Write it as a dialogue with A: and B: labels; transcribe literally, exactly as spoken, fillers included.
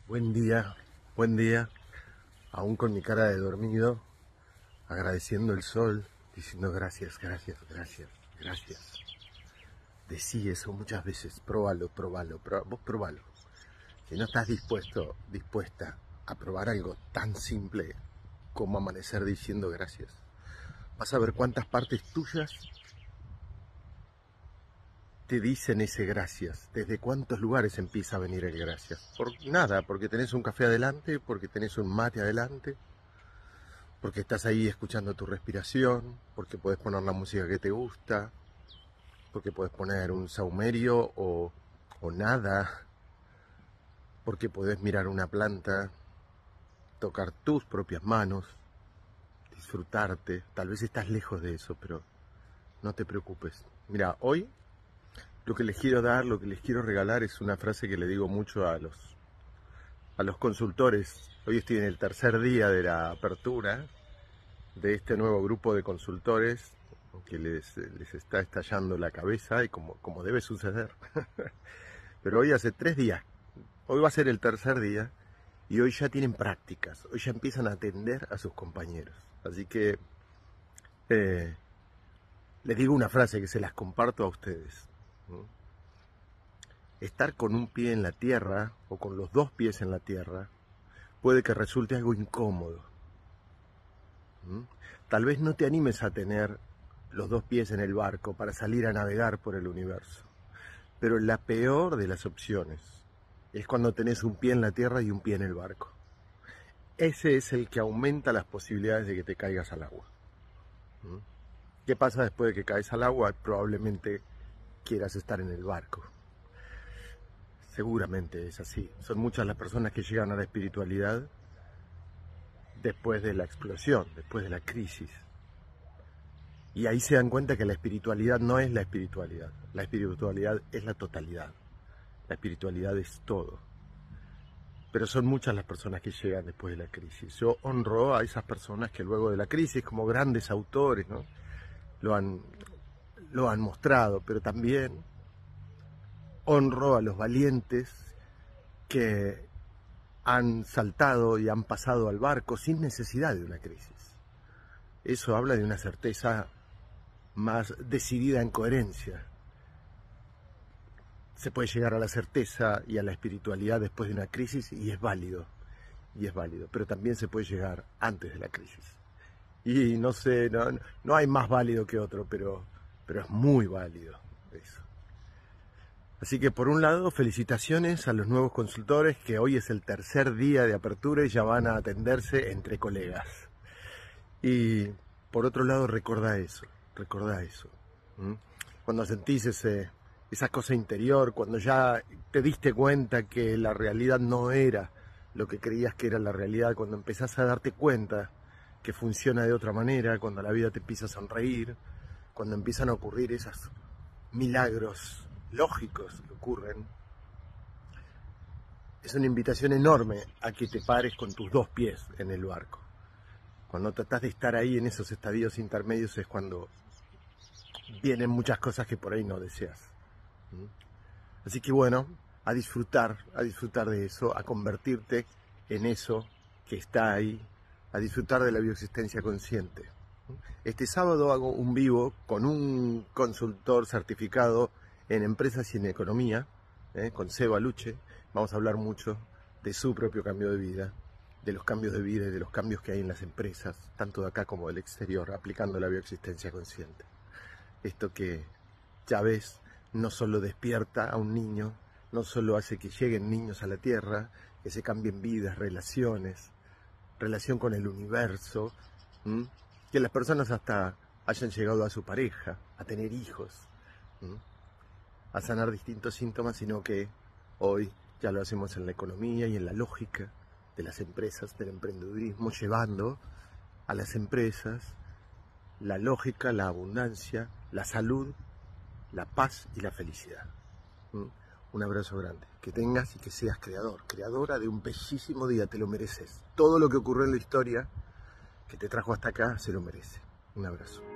A: Buen día, buen día, aún con mi cara de dormido, agradeciendo el sol, diciendo gracias, gracias, gracias, gracias. Decí eso muchas veces, próbalo, próbalo, próbalo, vos próbalo. Si no estás dispuesto, dispuesta a probar algo tan simple como amanecer diciendo gracias, vas a ver cuántas partes tuyas te dicen ese gracias. ¿Desde cuántos lugares empieza a venir el gracias? Por nada, porque tenés un café adelante, porque tenés un mate adelante, porque estás ahí escuchando tu respiración, porque podés poner la música que te gusta, porque podés poner un saumerio o, o nada, porque podés mirar una planta, tocar tus propias manos, disfrutarte. Tal vez estás lejos de eso, pero no te preocupes. Mira, hoy lo que les quiero dar, lo que les quiero regalar es una frase que le digo mucho a los, a los consultores. Hoy estoy en el tercer día de la apertura de este nuevo grupo de consultores que les, les está estallando la cabeza y como, como debe suceder. Pero hoy hace tres días, hoy va a ser el tercer día y hoy ya tienen prácticas, hoy ya empiezan a atender a sus compañeros. Así que eh, les digo una frase que se las comparto a ustedes. Estar con un pie en la tierra o con los dos pies en la tierra puede que resulte algo incómodo. Tal vez no te animes a tener los dos pies en el barco para salir a navegar por el universo, pero la peor de las opciones es cuando tenés un pie en la tierra y un pie en el barco. Ese es el que aumenta las posibilidades de que te caigas al agua. ¿Qué pasa después de que caes al agua? Probablemente quieras estar en el barco. Seguramente es así. Son muchas las personas que llegan a la espiritualidad después de la explosión, después de la crisis. Y ahí se dan cuenta que la espiritualidad no es la espiritualidad. La espiritualidad es la totalidad. La espiritualidad es todo. Pero son muchas las personas que llegan después de la crisis. Yo honro a esas personas que luego de la crisis, como grandes autores, ¿no? lo han lo han mostrado, pero también honro a los valientes que han saltado y han pasado al barco sin necesidad de una crisis. Eso habla de una certeza más decidida en coherencia. Se puede llegar a la certeza y a la espiritualidad después de una crisis y es válido, y es válido, pero también se puede llegar antes de la crisis. Y no sé, no, no hay más válido que otro, pero pero es muy válido eso. Así que por un lado, felicitaciones a los nuevos consultores, que hoy es el tercer día de apertura y ya van a atenderse entre colegas. Y por otro lado, recordá eso, recordá eso. ¿Mm? Cuando sentís ese, esa cosa interior, cuando ya te diste cuenta que la realidad no era lo que creías que era la realidad, cuando empezás a darte cuenta que funciona de otra manera, cuando la vida te empieza a sonreír, cuando empiezan a ocurrir esos milagros lógicos que ocurren, es una invitación enorme a que te pares con tus dos pies en el barco. Cuando tratás de estar ahí en esos estadios intermedios es cuando vienen muchas cosas que por ahí no deseas. Así que bueno, a disfrutar, a disfrutar de eso, a convertirte en eso que está ahí, a disfrutar de la bioexistencia consciente. Este sábado hago un vivo con un consultor certificado en empresas y en economía, ¿eh? con Seba Luche. Vamos a hablar mucho de su propio cambio de vida, de los cambios de vida y de los cambios que hay en las empresas, tanto de acá como del exterior, aplicando la bioexistencia consciente. Esto que ya ves, no solo despierta a un niño, no solo hace que lleguen niños a la Tierra, que se cambien vidas, relaciones, relación con el universo, ¿m? que las personas hasta hayan llegado a su pareja, a tener hijos, ¿m? a sanar distintos síntomas, sino que hoy ya lo hacemos en la economía y en la lógica de las empresas, del emprendedurismo, llevando a las empresas la lógica, la abundancia, la salud, la paz y la felicidad. ¿m? Un abrazo grande, que tengas y que seas creador, creadora de un bellísimo día, te lo mereces. Todo lo que ocurrió en la historia que te trajo hasta acá se lo merece. Un abrazo.